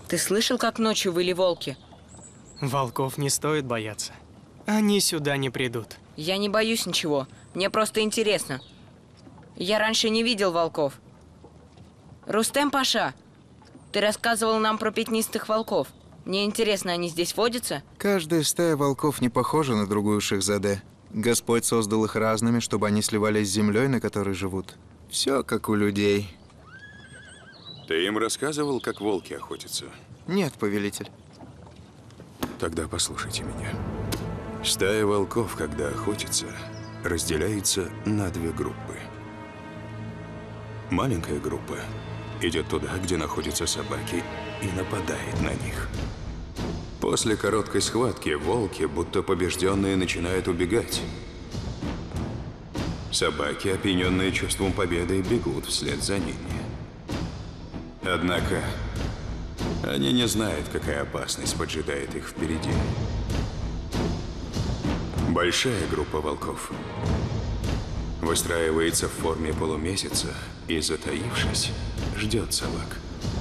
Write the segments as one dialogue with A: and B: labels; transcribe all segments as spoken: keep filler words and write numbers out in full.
A: Ты слышал, как ночью выли волки?
B: Волков не стоит бояться. Они сюда не придут.
A: Я не боюсь ничего. Мне просто интересно. Я раньше не видел волков. Рустем Паша, ты рассказывал нам про пятнистых волков. Мне интересно, они здесь водятся?
C: Каждая стая волков не похожа на другую Шехзаде. Господь создал их разными, чтобы они сливались с землей, на которой живут. Все как у людей.
D: Ты им рассказывал, как волки охотятся?
C: Нет, повелитель.
D: Тогда послушайте меня. Стая волков, когда охотится, разделяется на две группы. Маленькая группа идет туда, где находятся собаки, и нападает на них. После короткой схватки волки, будто побежденные, начинают убегать. Собаки, опьяненные чувством победы, бегут вслед за ними. Однако они не знают, какая опасность поджидает их впереди. Большая группа волков выстраивается в форме полумесяца и, затаившись, ждет собак.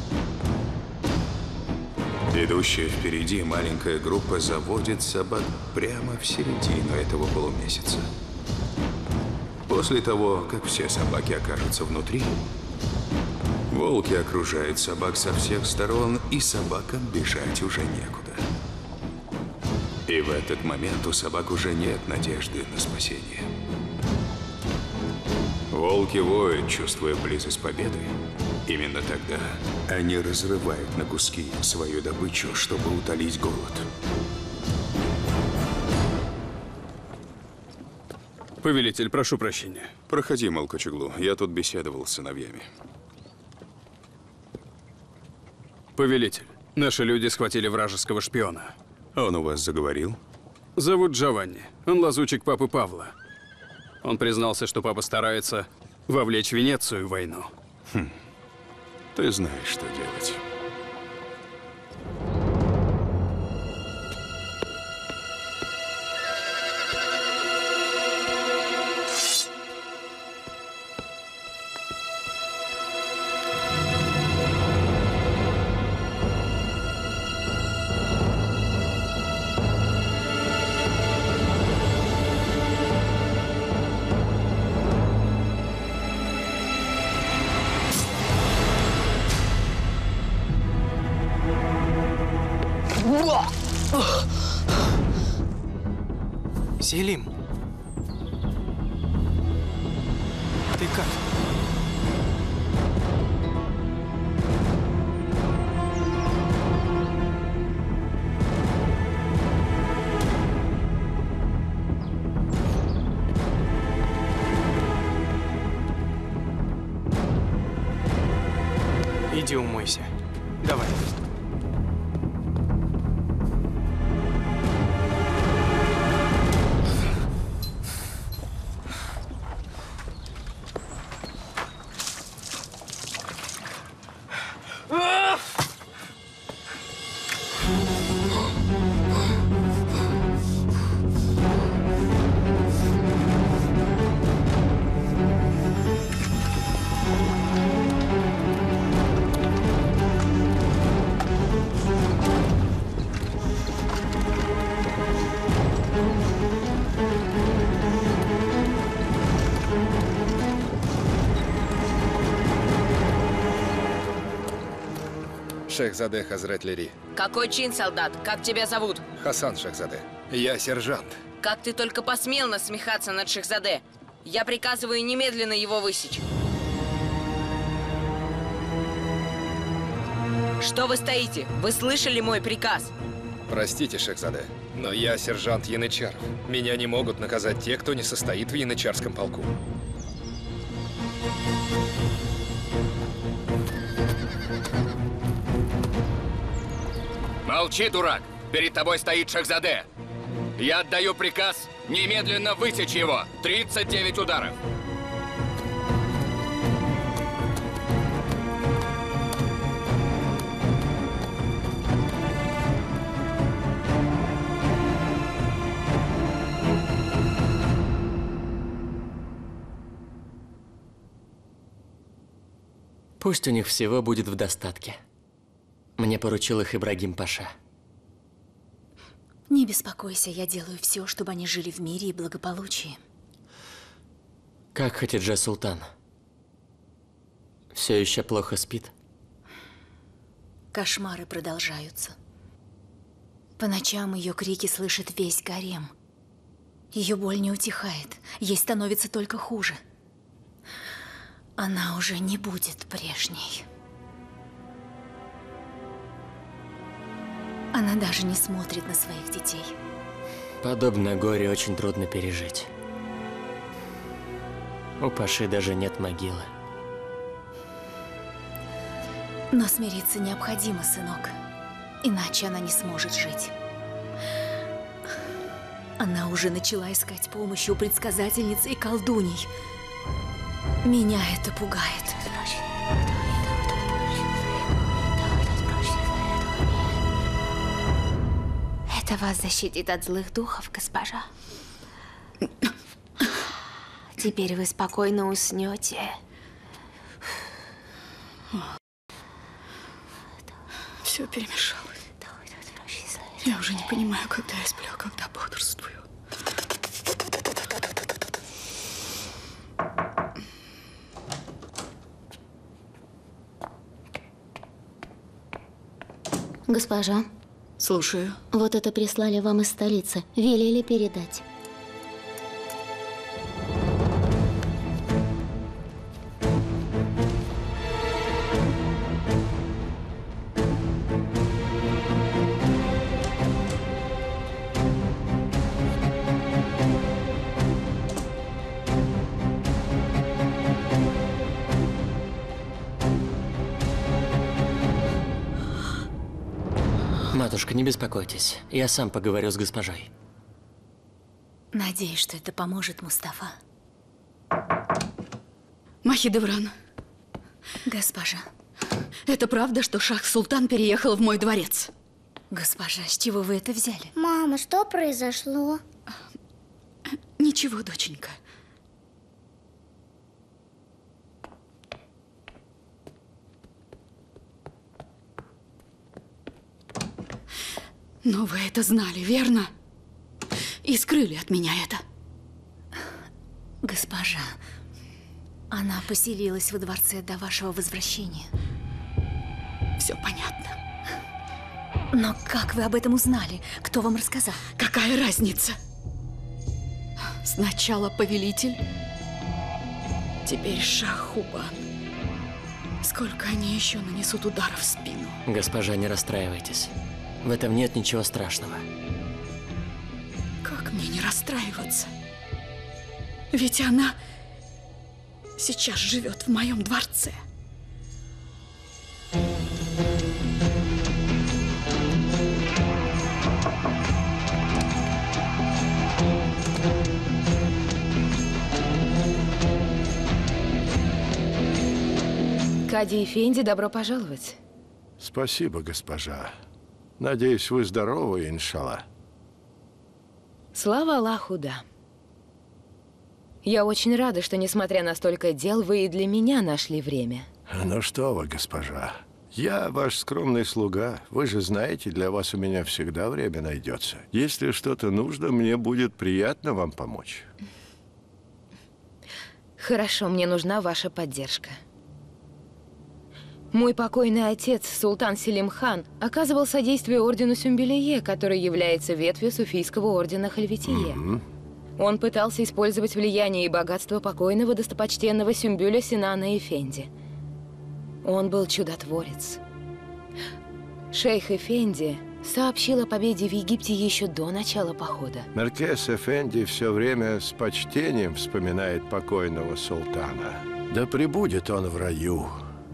D: Идущая впереди маленькая группа заводит собак прямо в середину этого полумесяца. После того, как все собаки окажутся внутри, волки окружают собак со всех сторон, и собакам бежать уже некуда. И в этот момент у собак уже нет надежды на спасение. Волки воют, чувствуя близость победы. Именно тогда они разрывают на куски свою добычу, чтобы утолить голод.
E: Повелитель, прошу прощения.
D: Проходи, Малкочеглу. Я тут беседовал с сыновьями.
E: Повелитель, наши люди схватили вражеского шпиона.
D: Он у вас заговорил?
E: Зовут Джованни. Он лазутчик папы Павла. Он признался, что папа старается вовлечь Венецию в войну.
D: Хм. Ты знаешь, что делать.
B: Селим, ты как? Иди умойся. Давай.
F: Шехзаде Хазрет Лири.
A: Какой чин, солдат? Как тебя зовут?
F: Хасан Шехзаде. Я сержант.
A: Как ты только посмел насмехаться над Шехзаде? Я приказываю немедленно его высечь. Что вы стоите? Вы слышали мой приказ?
F: Простите, Шехзаде, но я сержант янычаров. Меня не могут наказать те, кто не состоит в янычарском полку.
G: Молчи, дурак! Перед тобой стоит Шехзаде. Я отдаю приказ немедленно высечь его. тридцать девять ударов.
H: Пусть у них всего будет в достатке. Мне поручил их Ибрагим Паша.
I: Не беспокойся, я делаю все, чтобы они жили в мире и благополучии.
H: Как Хатидже Султан? Все еще плохо спит?
I: Кошмары продолжаются. По ночам ее крики слышит весь гарем. Ее боль не утихает, ей становится только хуже. Она уже не будет прежней. Она даже не смотрит на своих детей.
H: Подобное горе очень трудно пережить. У Паши даже нет могилы.
I: Но смириться необходимо, сынок. Иначе она не сможет жить. Она уже начала искать помощи у предсказательниц и колдуней. Меня это пугает.
J: Это вас защитит от злых духов, госпожа. Теперь вы спокойно уснете.
K: Все перемешалось. Я уже не понимаю, когда я сплю, а когда бодрствую.
L: Госпожа.
K: Слушаю.
L: Вот это прислали вам из столицы. Велели передать.
H: Матушка, не беспокойтесь. Я сам поговорю с госпожой.
I: Надеюсь, что это поможет, Мустафа.
K: Махидевран.
I: Госпожа.
K: Это правда, что Шах-Султан переехал в мой дворец?
I: Госпожа, с чего вы это взяли?
M: Мама, что произошло?
K: Ничего, доченька. Но вы это знали, верно? И скрыли от меня это.
I: Госпожа, она поселилась во дворце до вашего возвращения.
K: Все понятно.
I: Но как вы об этом узнали? Кто вам рассказал?
K: Какая разница? Сначала повелитель, теперь Шах-Хубан. Сколько они еще нанесут ударов в спину?
H: Госпожа, не расстраивайтесь. В этом нет ничего страшного.
K: Как мне не расстраиваться? Ведь она сейчас живет в моем дворце.
A: Кади Эфенди, добро пожаловать.
N: Спасибо, госпожа. Надеюсь, вы здоровы, иншалла.
A: Слава Аллаху, да. Я очень рада, что, несмотря на столько дел, вы и для меня нашли время.
N: Ну что вы, госпожа. Я ваш скромный слуга. Вы же знаете, для вас у меня всегда время найдется. Если что-то нужно, мне будет приятно вам помочь.
A: Хорошо, мне нужна ваша поддержка. Мой покойный отец, султан Селим хан, оказывал содействие ордену Сюмбелие, который является ветвью суфийского ордена Хальветие.
N: Mm-hmm.
A: Он пытался использовать влияние и богатство покойного достопочтенного Сюмбюля Синана Эфенди. Он был чудотворец. Шейх Эфенди сообщил о победе в Египте еще до начала похода.
N: Меркес Эфенди все время с почтением вспоминает покойного султана. Да пребудет он в раю.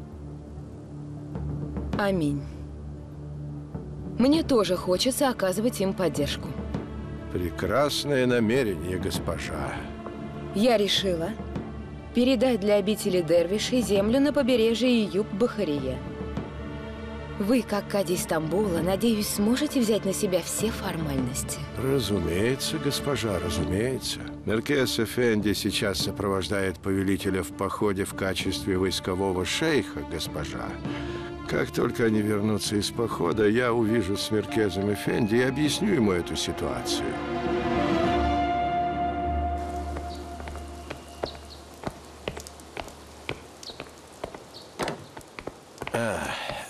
A: Аминь. Мне тоже хочется оказывать им поддержку.
N: Прекрасное намерение, госпожа.
A: Я решила передать для обители Дервишей землю на побережье Июб-Бахария. Вы, как кади Стамбула, надеюсь, сможете взять на себя все формальности.
N: Разумеется, госпожа, разумеется. Меркес Эфенди сейчас сопровождает повелителя в походе в качестве войскового шейха, госпожа. Как только они вернутся из похода, я увижу с Меркезом Эфенди и объясню ему эту ситуацию. А,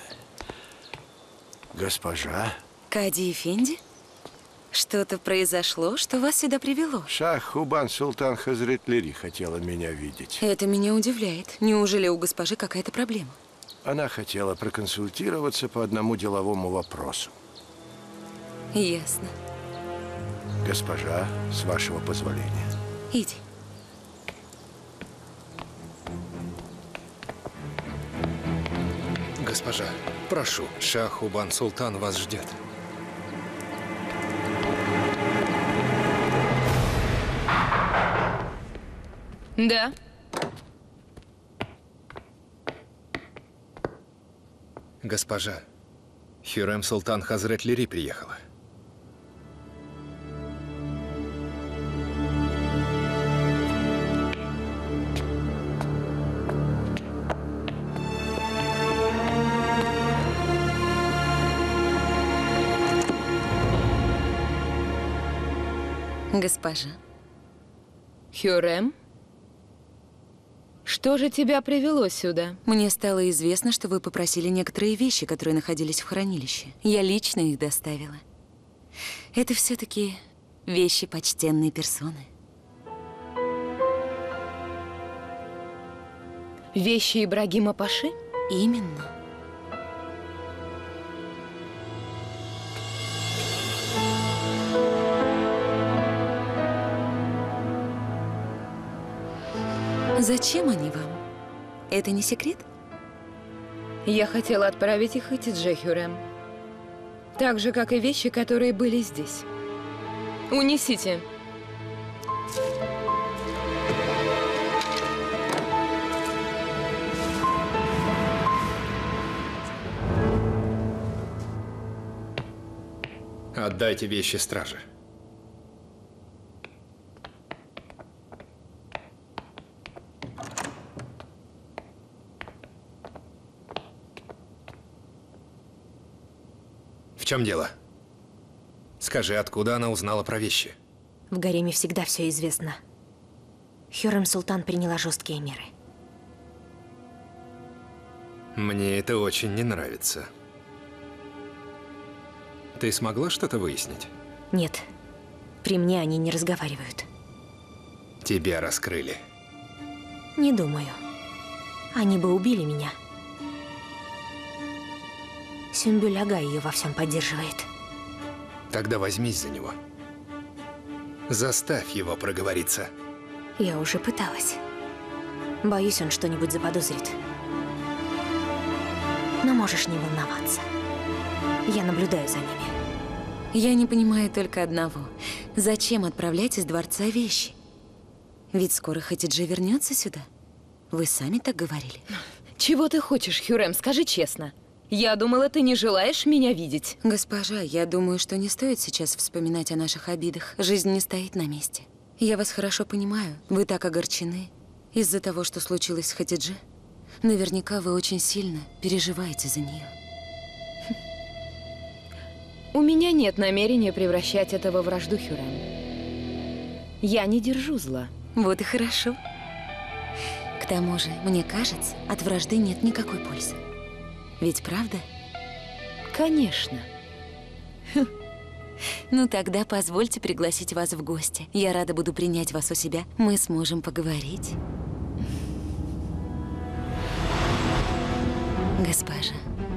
N: госпожа?
O: Кади Эфенди? Что-то произошло, что вас сюда привело?
N: Шах Хубан Султан Хазретлери хотела меня видеть.
O: Это меня удивляет. Неужели у госпожи какая-то проблема?
N: Она хотела проконсультироваться по одному деловому вопросу.
O: Ясно.
N: Госпожа, с вашего позволения.
O: Иди.
F: Госпожа, прошу, Шах Хубан Султан вас ждет.
O: Да.
F: Госпожа, Хюррем Султан Хазретлери приехала.
O: Госпожа. Хюррем? Что же тебя привело сюда? Мне стало известно, что вы попросили некоторые вещи, которые находились в хранилище. Я лично их доставила. Это все-таки вещи почтенной персоны. Вещи Ибрагима Паши? Именно. Зачем они вам? Это не секрет? Я хотела отправить их Хатидже, Хюррем. Так же, как и вещи, которые были здесь. Унесите.
F: Отдайте вещи страже. В чем дело? Скажи, откуда она узнала про вещи?
P: В гареме всегда все известно. Хюррем Султан приняла жесткие меры.
F: Мне это очень не нравится. Ты смогла что-то выяснить?
P: Нет. При мне они не разговаривают.
F: Тебя раскрыли.
P: Не думаю. Они бы убили меня. Сюмбюль Ага ее во всем поддерживает.
F: Тогда возьмись за него. Заставь его проговориться.
P: Я уже пыталась. Боюсь, он что-нибудь заподозрит. Но можешь не волноваться. Я наблюдаю за ними.
O: Я не понимаю только одного. Зачем отправлять из дворца вещи? Ведь скоро Хатидже вернется сюда. Вы сами так говорили. Чего ты хочешь, Хюррем? Скажи честно. Я думала, ты не желаешь меня видеть. Госпожа, я думаю, что не стоит сейчас вспоминать о наших обидах. Жизнь не стоит на месте. Я вас хорошо понимаю. Вы так огорчены из-за того, что случилось с Хатидже. Наверняка вы очень сильно переживаете за нее. У меня нет намерения превращать это во вражду, Хюррем. Я не держу зла. Вот и хорошо. К тому же, мне кажется, от вражды нет никакой пользы. Ведь правда? Конечно. Ну тогда позвольте пригласить вас в гости. Я рада буду принять вас у себя. Мы сможем поговорить. Госпожа.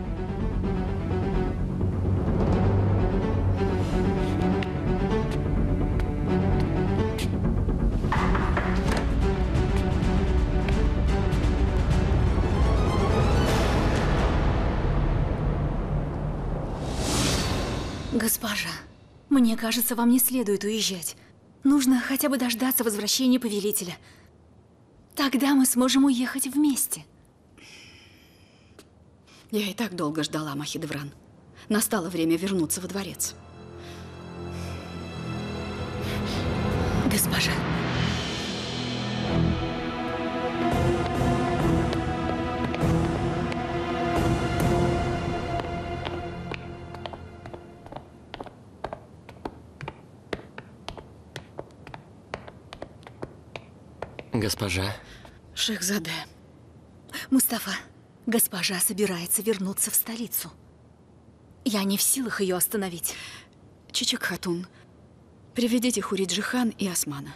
I: Госпожа, мне кажется, вам не следует уезжать. Нужно хотя бы дождаться возвращения повелителя. Тогда мы сможем уехать вместе.
K: Я и так долго ждала, Махидевран. Настало время вернуться во дворец.
I: Госпожа.
H: Госпожа.
K: Шехзаде.
I: Мустафа, госпожа собирается вернуться в столицу. Я не в силах ее остановить.
K: Чичик Хатун, приведите Хуриджихан и Османа.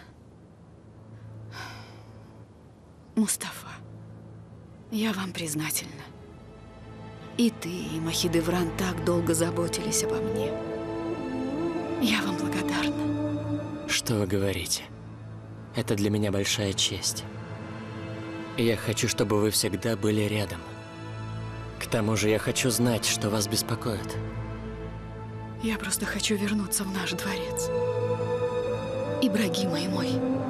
K: Мустафа, я вам признательна. И ты, и Махидевран так долго заботились обо мне. Я вам благодарна.
H: Что вы говорите? Это для меня большая честь. И я хочу, чтобы вы всегда были рядом. К тому же я хочу знать, что вас беспокоит.
K: Я просто хочу вернуться в наш дворец. Ибрагима и мой.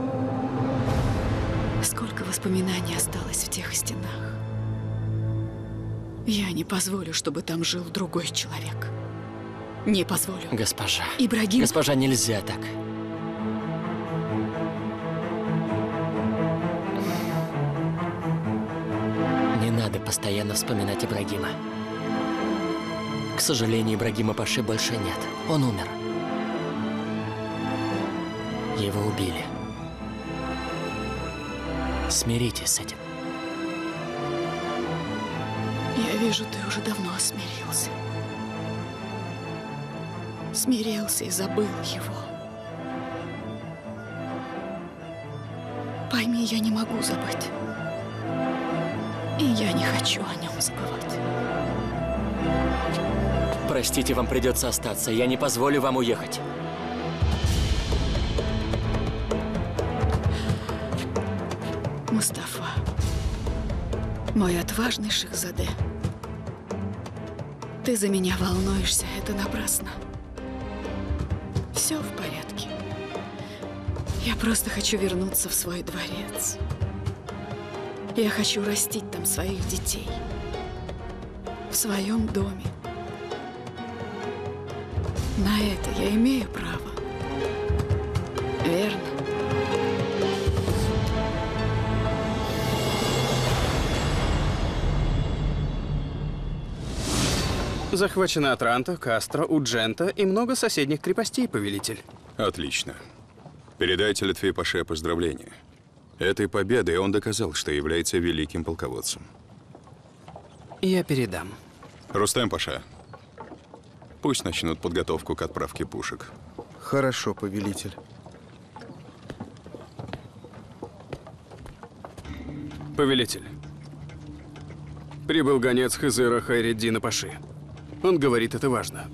K: Сколько воспоминаний осталось в тех стенах. Я не позволю, чтобы там жил другой человек. Не позволю.
H: Госпожа.
K: Ибрагим...
H: Госпожа, нельзя так. Не надо постоянно вспоминать Ибрагима. К сожалению, Ибрагима Паши больше нет. Он умер. Его убили. Смиритесь с этим.
K: Я вижу, ты уже давно смирился. Смирился и забыл его. Пойми, я не могу забыть. И я не хочу о нем забывать.
H: Простите, вам придется остаться. Я не позволю вам уехать.
K: Мустафа, мой отважный Шехзаде, ты за меня волнуешься, это напрасно. Все в порядке. Я просто хочу вернуться в свой дворец. Я хочу растить там своих детей. В своем доме. На это я имею право. Верно?
E: Захвачена Атранто, Кастро, Уджента и много соседних крепостей, повелитель.
D: Отлично. Передайте Литве Паше поздравления. Этой победой он доказал, что является великим полководцем.
E: Я передам.
D: Рустем Паша, пусть начнут подготовку к отправке пушек.
C: Хорошо, повелитель.
E: Повелитель. Прибыл гонец Хызыра Хайреддина Паши. Он говорит, это важно.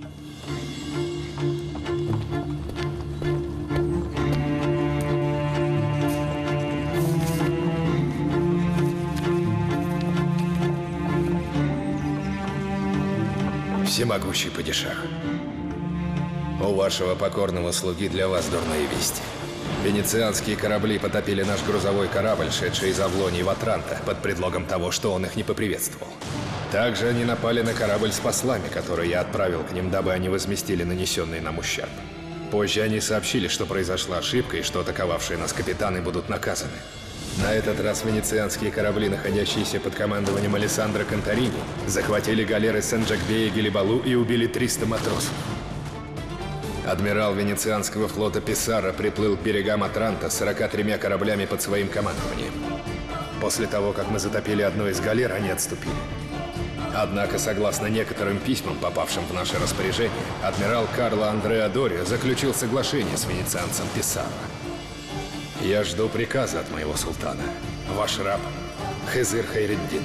F: Всемогущий падишах, у вашего покорного слуги для вас дурные вести. Венецианские корабли потопили наш грузовой корабль, шедший из Авлонии в Атранто, под предлогом того, что он их не поприветствовал. Также они напали на корабль с послами, который я отправил к ним, дабы они возместили нанесенный нам ущерб. Позже они сообщили, что произошла ошибка и что атаковавшие нас капитаны будут наказаны. На этот раз венецианские корабли, находящиеся под командованием Алессандро Конторини, захватили галеры Сен-Джакбея и Гелибалу и убили триста матросов. Адмирал венецианского флота Писаро приплыл к берегам Атранто с сорока тремя кораблями под своим командованием. После того, как мы затопили одну из галер, они отступили. Однако, согласно некоторым письмам, попавшим в наше распоряжение, адмирал Карло Андреа Дорио заключил соглашение с венецианцем Писаро. Я жду приказа от моего султана. Ваш раб Хызыр Хайреддин.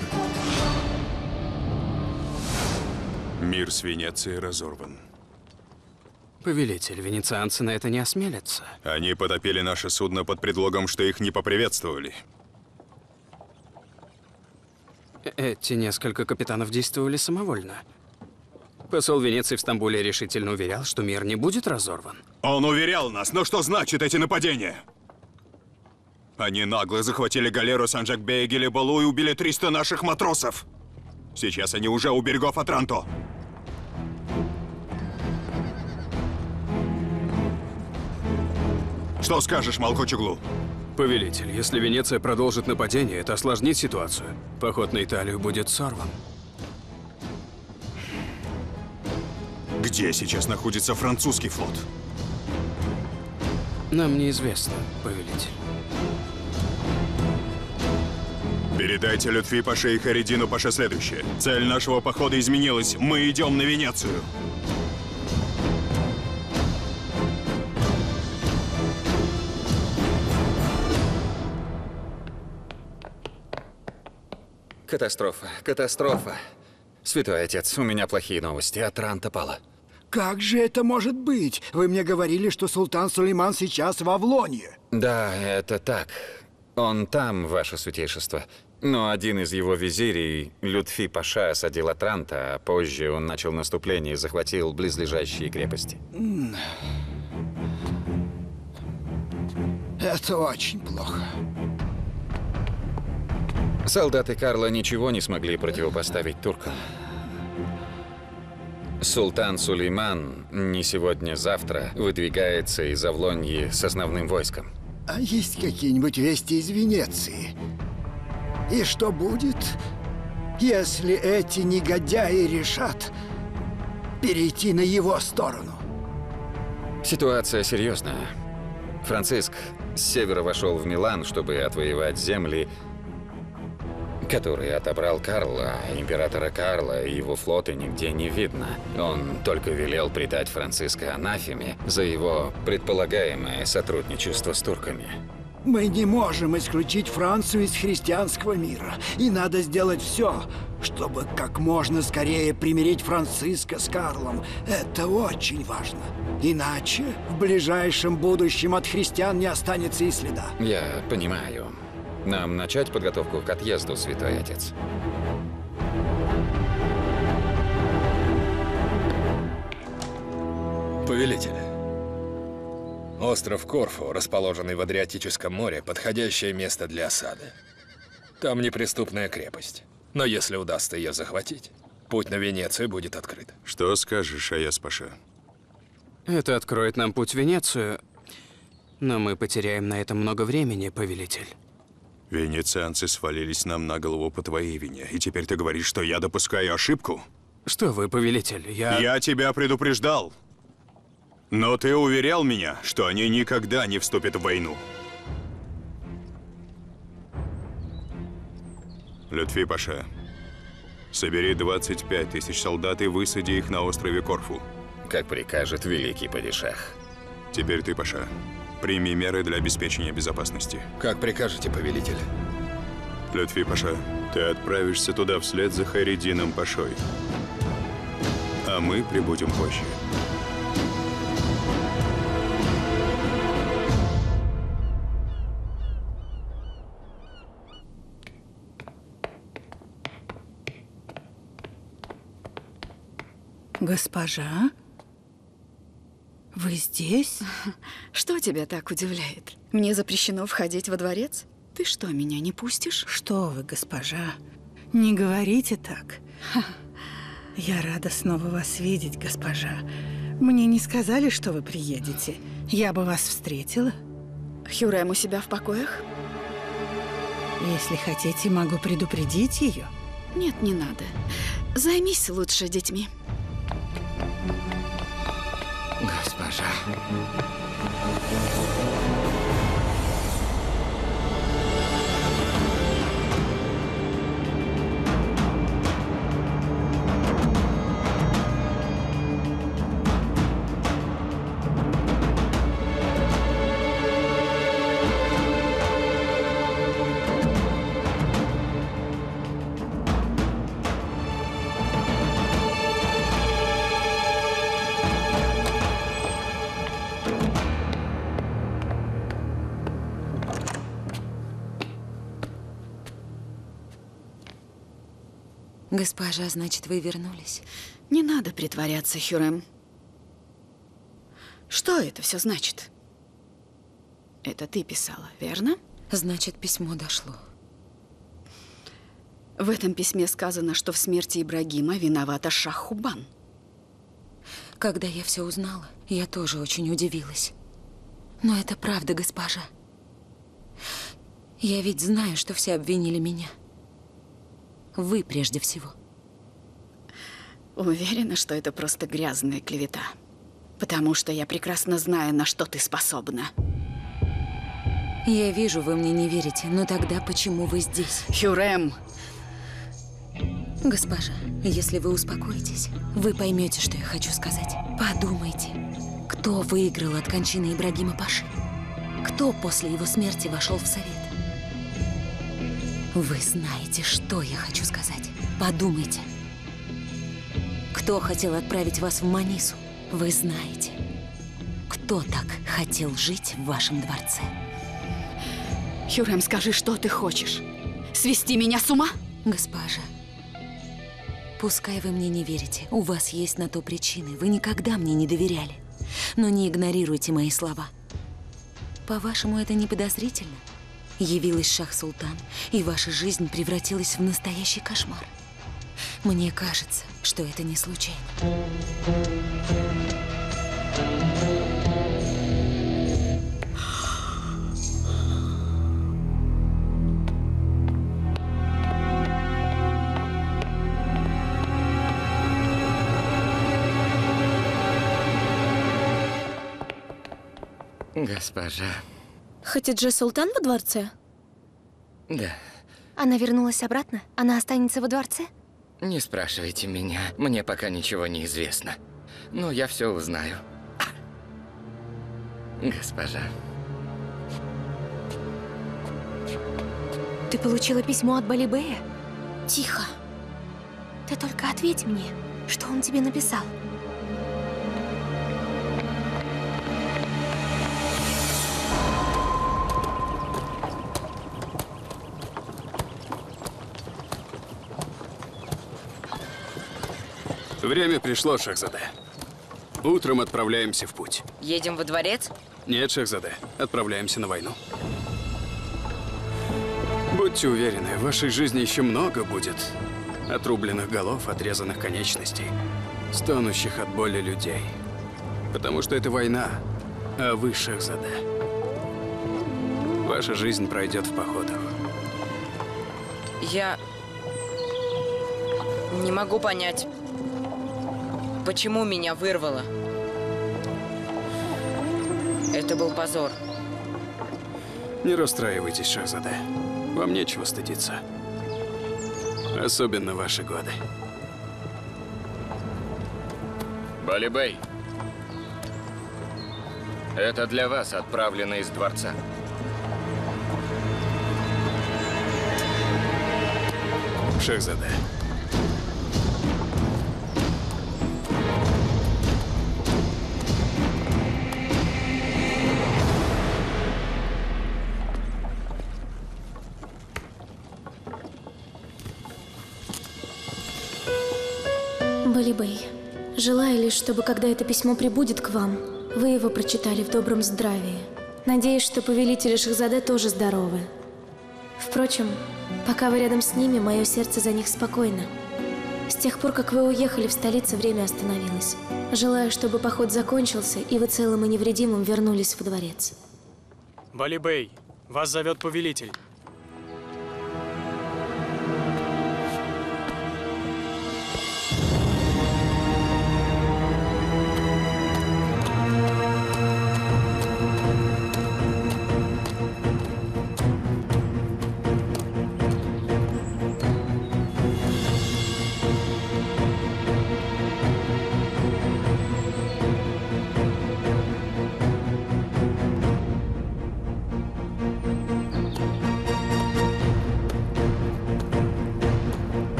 D: Мир с Венецией разорван.
E: Повелитель, венецианцы на это не осмелятся.
D: Они потопили наше судно под предлогом, что их не поприветствовали.
E: Эти несколько капитанов действовали самовольно. Посол Венеции в Стамбуле решительно уверял, что мир не будет разорван.
D: Он уверял нас, но что значит эти нападения? Они нагло захватили галеру Сан-Джакбея и Гелибалу и убили триста наших матросов. Сейчас они уже у берегов Атранто. Что скажешь, Малкочуглу?
E: Повелитель, если Венеция продолжит нападение, это осложнит ситуацию. Поход на Италию будет сорван.
D: Где сейчас находится французский флот?
E: Нам неизвестно, повелитель.
Q: Передайте Лютфи Паше и Харидину Паше следующее. Цель нашего похода изменилась. Мы идем на Венецию.
G: Катастрофа, катастрофа. Святой отец, у меня плохие новости. Атранта пала.
R: Как же это может быть? Вы мне говорили, что султан Сулейман сейчас в Авлоне.
G: Да, это так. Он там, ваше святейшество. Но один из его визирей, Лютфи Паша, осадил Атранта, а позже он начал наступление и захватил близлежащие крепости.
R: Это очень плохо.
G: Солдаты Карла ничего не смогли противопоставить туркам. Султан Сулейман не сегодня-завтра выдвигается из Авлоньи с основным войском.
R: А есть какие-нибудь вести из Венеции? И что будет, если эти негодяи решат перейти на его сторону?
G: Ситуация серьезная. Франциск с севера вошел в Милан, чтобы отвоевать земли, который отобрал Карл, а императора Карла и его флота нигде не видно. Он только велел предать Франциска анафеме за его предполагаемое сотрудничество с турками.
R: Мы не можем исключить Францию из христианского мира. И надо сделать все, чтобы как можно скорее примирить Франциска с Карлом. Это очень важно. Иначе в ближайшем будущем от христиан не останется и следа.
G: Я понимаю. Нам начать подготовку к отъезду, святой отец?
F: Повелитель. Остров Корфу, расположенный в Адриатическом море, подходящее место для осады. Там неприступная крепость. Но если удастся ее захватить, путь на Венецию будет открыт.
Q: Что скажешь, Аяс Паша?
E: Это откроет нам путь в Венецию, но мы потеряем на это много времени, повелитель.
Q: Венецианцы свалились нам на голову по твоей вине, и теперь ты говоришь, что я допускаю ошибку?
E: Что вы, повелитель, я...
Q: Я тебя предупреждал. Но ты уверял меня, что они никогда не вступят в войну. Лютфи Паша, собери двадцать пять тысяч солдат и высади их на острове Корфу.
G: Как прикажет великий падишах.
Q: Теперь ты, Паша. Прими меры для обеспечения безопасности.
F: Как прикажете, повелитель.
Q: Лютфи Паша, ты отправишься туда вслед за Харидином Пашой. А мы прибудем позже.
K: Госпожа? Вы здесь?
S: Что тебя так удивляет? Мне запрещено входить во дворец? Ты что, меня не пустишь?
K: Что вы, госпожа? Не говорите так. Я рада снова вас видеть, госпожа. Мне не сказали, что вы приедете. Я бы вас встретила.
S: Хюрем у себя в покоях?
K: Если хотите, могу предупредить ее.
S: Нет, не надо. Займись лучше детьми.
G: Госпожа.
O: Госпожа, значит, вы вернулись?
S: Не надо притворяться, Хюрем. Что это все значит? Это ты писала, верно?
O: Значит, письмо дошло.
S: В этом письме сказано, что в смерти Ибрагима виновата Шах-Хубан.
O: Когда я все узнала, я тоже очень удивилась. Но это правда, госпожа. Я ведь знаю, что все обвинили меня. Вы прежде всего.
S: Уверена, что это просто грязная клевета. Потому что я прекрасно знаю, на что ты способна.
O: Я вижу, вы мне не верите, но тогда почему вы здесь?
S: Хюррем!
O: Госпожа, если вы успокоитесь, вы поймете, что я хочу сказать. Подумайте, кто выиграл от кончины Ибрагима Паши? Кто после его смерти вошел в совет? Вы знаете, что я хочу сказать. Подумайте. Кто хотел отправить вас в Манису? Вы знаете. Кто так хотел жить в вашем дворце?
S: Хюррем, скажи, что ты хочешь? Свести меня с ума?
O: Госпожа, пускай вы мне не верите, у вас есть на то причины. Вы никогда мне не доверяли. Но не игнорируйте мои слова. По-вашему, это не подозрительно? Явилась Шах-Султан, и ваша жизнь превратилась в настоящий кошмар. Мне кажется, что это не случайно.
G: Госпожа.
P: Хатидже Султан во дворце?
G: Да.
P: Она вернулась обратно? Она останется во дворце?
G: Не спрашивайте меня, мне пока ничего не известно. Но я все узнаю. Госпожа.
P: Ты получила письмо от Балибея? Тихо. Ты только ответь мне, что он тебе написал.
E: Время пришло, Шахзаде. Утром отправляемся в путь.
A: Едем во дворец?
E: Нет, Шахзаде. Отправляемся на войну. Будьте уверены, в вашей жизни еще много будет отрубленных голов, отрезанных конечностей, стонущих от боли людей. Потому что это война, а вы, Шахзаде. Ваша жизнь пройдет в походах.
A: Я не могу понять, почему меня вырвало. Это был позор.
E: Не расстраивайтесь, Шахзаде. Вам нечего стыдиться. Особенно ваши годы.
G: Балибей. Это для вас отправлено из дворца.
E: Шахзаде.
P: Балибей, желаю лишь, чтобы, когда это письмо прибудет к вам, вы его прочитали в добром здравии. Надеюсь, что повелители Шахзаде тоже здоровы. Впрочем, пока вы рядом с ними, мое сердце за них спокойно. С тех пор, как вы уехали в столицу, время остановилось. Желаю, чтобы поход закончился, и вы целым и невредимым вернулись во дворец.
B: Балибей, вас зовет повелитель.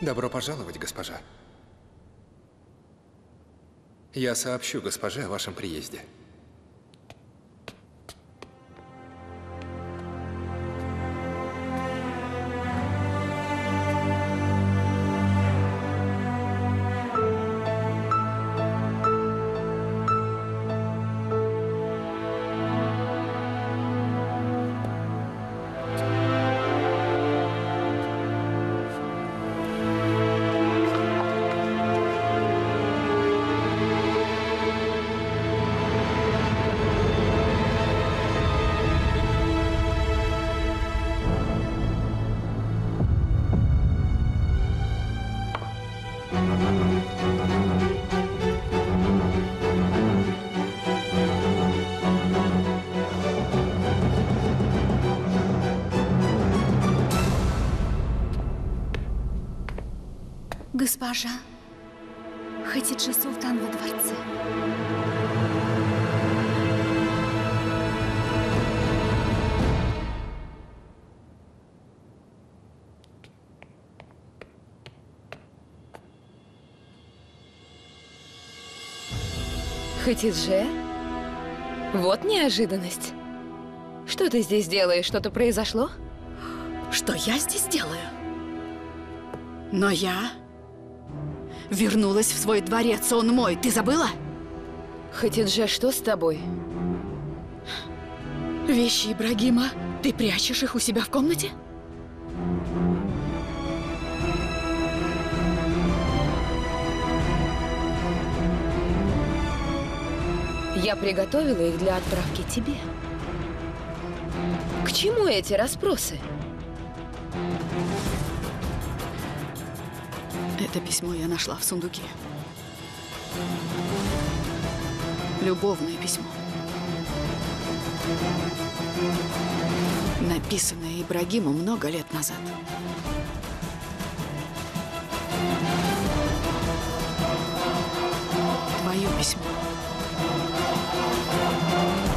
F: Добро пожаловать, госпожа. Я сообщу госпоже о вашем приезде.
I: Госпожа, Хатиджа Султан во дворце.
O: Хатидже? Вот неожиданность. Что ты здесь делаешь? Что-то произошло?
S: Что я здесь делаю? Но я вернулась в свой дворец, он мой. Ты забыла?
O: Хатидже, что с тобой?
S: Вещи Ибрагима. Ты прячешь их у себя в комнате?
O: Я приготовила их для отправки тебе. К чему эти расспросы?
S: Это письмо я нашла в сундуке. Любовное письмо. Написанное Ибрагиму много лет назад. Твое письмо.